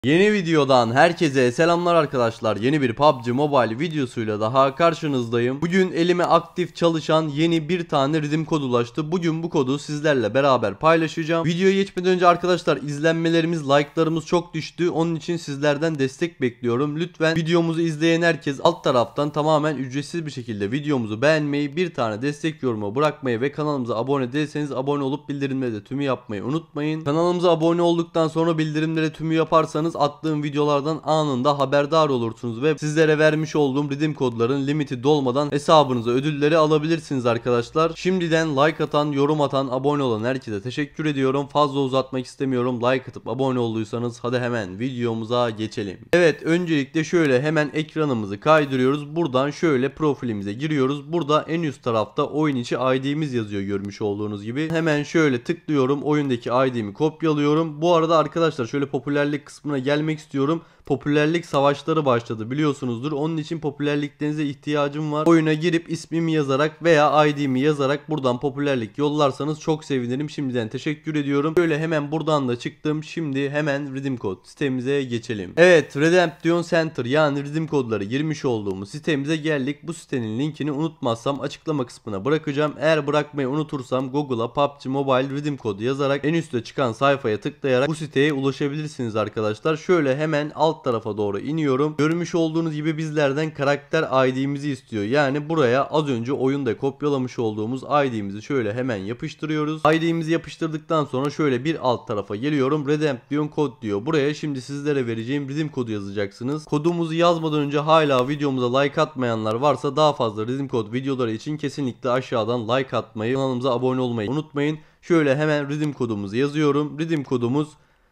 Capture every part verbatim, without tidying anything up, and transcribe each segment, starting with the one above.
Yeni videodan herkese selamlar arkadaşlar. Yeni bir P U B G Mobile videosuyla daha karşınızdayım. Bugün elime aktif çalışan yeni bir tane redeem kodu ulaştı. Bugün bu kodu sizlerle beraber paylaşacağım. Videoya geçmeden önce arkadaşlar izlenmelerimiz, like'larımız çok düştü. Onun için sizlerden destek bekliyorum. Lütfen videomuzu izleyen herkes alt taraftan tamamen ücretsiz bir şekilde videomuzu beğenmeyi, bir tane destek yorumu bırakmayı ve kanalımıza abone değilseniz abone olup bildirimleri de tümü yapmayı unutmayın. Kanalımıza abone olduktan sonra bildirimleri tümü yaparsanız attığım videolardan anında haberdar olursunuz ve sizlere vermiş olduğum redeem kodların limiti dolmadan hesabınıza ödülleri alabilirsiniz arkadaşlar. Şimdiden like atan, yorum atan, abone olan herkese teşekkür ediyorum. Fazla uzatmak istemiyorum. Like atıp abone olduysanız hadi hemen videomuza geçelim. Evet, öncelikle şöyle hemen ekranımızı kaydırıyoruz. Buradan şöyle profilimize giriyoruz. Burada en üst tarafta oyun içi I D'miz yazıyor görmüş olduğunuz gibi. Hemen şöyle tıklıyorum. Oyundaki I D'mi kopyalıyorum. Bu arada arkadaşlar şöyle popülerlik kısmına gelmek istiyorum. Popülerlik savaşları başladı biliyorsunuzdur. Onun için popülerliklerinize ihtiyacım var. Oyuna girip ismimi yazarak veya I D'mi yazarak buradan popülerlik yollarsanız çok sevinirim. Şimdiden teşekkür ediyorum. Böyle hemen buradan da çıktım. Şimdi hemen redeem kod sitemize geçelim. Evet, Redemption Center yani redeem kodları girmiş olduğumuz sitemize geldik. Bu sitenin linkini unutmazsam açıklama kısmına bırakacağım. Eğer bırakmayı unutursam Google'a P U B G Mobile redeem kodu yazarak en üstte çıkan sayfaya tıklayarak bu siteye ulaşabilirsiniz arkadaşlar. Şöyle hemen alt tarafa doğru iniyorum. Görmüş olduğunuz gibi bizlerden karakter I D'mizi istiyor. Yani buraya az önce oyunda kopyalamış olduğumuz I D'mizi şöyle hemen yapıştırıyoruz. I D'mizi yapıştırdıktan sonra şöyle bir alt tarafa geliyorum. Redemption kod diyor. Buraya şimdi sizlere vereceğim redeem kodu yazacaksınız. Kodumuzu yazmadan önce hala videomuza like atmayanlar varsa daha fazla redeem kod videoları için kesinlikle aşağıdan like atmayı, kanalımıza abone olmayı unutmayın. Şöyle hemen redeem kodumuzu yazıyorum. Redeem kodumuz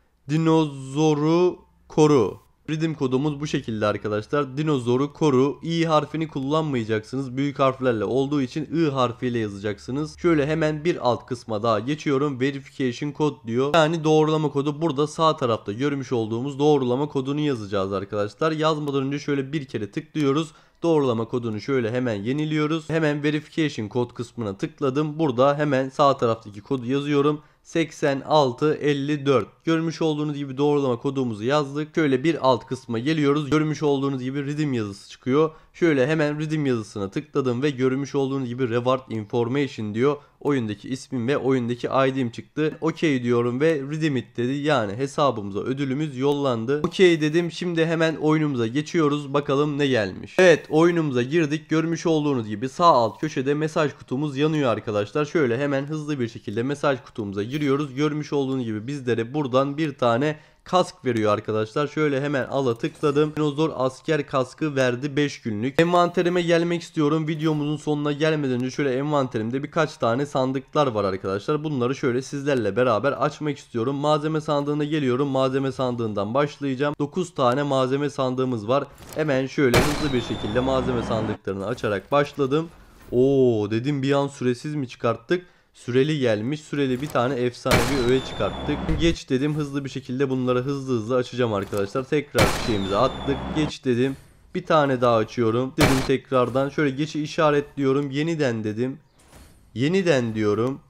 Dinozoru Koru. Redeem kodumuz bu şekilde arkadaşlar. Dinozoru koru. İ harfini kullanmayacaksınız. Büyük harflerle olduğu için I harfiyle yazacaksınız. Şöyle hemen bir alt kısma daha geçiyorum. Verification code diyor. Yani doğrulama kodu. Burada sağ tarafta görmüş olduğumuz doğrulama kodunu yazacağız arkadaşlar. Yazmadan önce şöyle bir kere tıklıyoruz. Doğrulama kodunu şöyle hemen yeniliyoruz. Hemen verification kod kısmına tıkladım. Burada hemen sağ taraftaki kodu yazıyorum. seksen altı elli dört. Görmüş olduğunuz gibi doğrulama kodumuzu yazdık. Şöyle bir alt kısma geliyoruz. Görmüş olduğunuz gibi redeem yazısı çıkıyor. Şöyle hemen redeem yazısına tıkladım ve görmüş olduğunuz gibi reward information diyor. Oyundaki ismim ve oyundaki I D'm çıktı. OK diyorum ve redeem it dedi. Yani hesabımıza ödülümüz yollandı. OK dedim. Şimdi hemen oyunumuza geçiyoruz. Bakalım ne gelmiş. Evet, oyunumuza girdik. Görmüş olduğunuz gibi sağ alt köşede mesaj kutumuz yanıyor arkadaşlar. Şöyle hemen hızlı bir şekilde mesaj kutumuza giriyoruz. Görmüş olduğunuz gibi bizlere buradan bir tane kask veriyor arkadaşlar. Şöyle hemen ala tıkladım. Dinozor asker kaskı verdi beş günlük. Envanterime gelmek istiyorum. Videomuzun sonuna gelmeden önce şöyle envanterimde birkaç tane sandıklar var arkadaşlar. Bunları şöyle sizlerle beraber açmak istiyorum. Malzeme sandığına geliyorum. Malzeme sandığından başlayacağım. dokuz tane malzeme sandığımız var. Hemen şöyle hızlı bir şekilde malzeme sandıklarını açarak başladım. Oo dedim, bir an süresiz mi çıkarttık? Süreli gelmiş. Süreli bir tane efsanevi öğe çıkarttık. Geç dedim, hızlı bir şekilde bunları hızlı hızlı açacağım arkadaşlar. Tekrar şeyimizi attık. Geç dedim. Bir tane daha açıyorum. Dedim tekrardan. Şöyle geçi işaretliyorum. Yeniden dedim. Yeniden diyorum.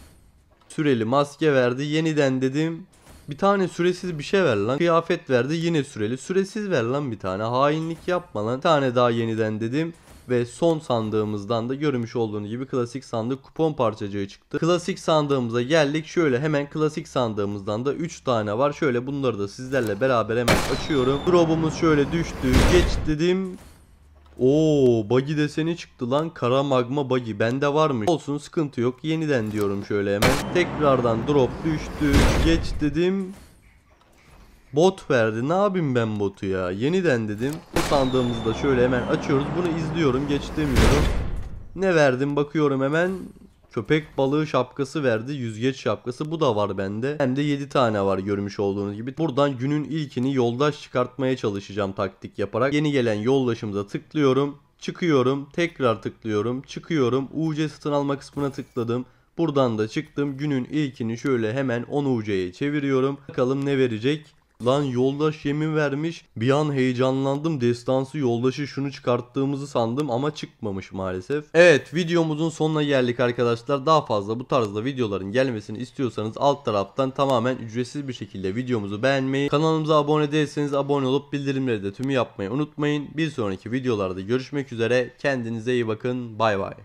Süreli maske verdi. Yeniden dedim. Bir tane süresiz bir şey ver lan. Kıyafet verdi. Yine süreli. Süresiz ver lan bir tane. Hainlik yapma lan. Bir tane daha yeniden dedim. Ve son sandığımızdan da görmüş olduğunuz gibi klasik sandık kupon parçacığı çıktı. Klasik sandığımıza geldik. Şöyle hemen klasik sandığımızdan da üç tane var. Şöyle bunları da sizlerle beraber hemen açıyorum. Drop'umuz şöyle düştü. Geç dedim. Oo, buggy deseni çıktı lan. Kara magma buggy. Bende varmış. Olsun, sıkıntı yok. Yeniden diyorum şöyle hemen. Tekrardan drop düştü. Geç dedim. Bot verdi. Ne yapayım ben botu ya? Yeniden dedim. Bu sandığımızı da şöyle hemen açıyoruz. Bunu izliyorum. Geç demiyorum. Ne verdim bakıyorum hemen. Köpek balığı şapkası verdi. Yüzgeç şapkası. Bu da var bende. Hem de yedi tane var görmüş olduğunuz gibi. Buradan günün ilkini yoldaş çıkartmaya çalışacağım taktik yaparak. Yeni gelen yoldaşımıza tıklıyorum. Çıkıyorum. Tekrar tıklıyorum. Çıkıyorum. U C satın alma kısmına tıkladım. Buradan da çıktım. Günün ilkini şöyle hemen on U C'ye çeviriyorum. Bakalım ne verecek. Lan yoldaş yemin vermiş. Bir an heyecanlandım. Destansı yoldaşı şunu çıkarttığımızı sandım ama çıkmamış maalesef. Evet, videomuzun sonuna geldik arkadaşlar. Daha fazla bu tarzda videoların gelmesini istiyorsanız alt taraftan tamamen ücretsiz bir şekilde videomuzu beğenmeyi, kanalımıza abone değilseniz abone olup bildirimleri de tümü yapmayı unutmayın. Bir sonraki videolarda görüşmek üzere. Kendinize iyi bakın. Bay bay.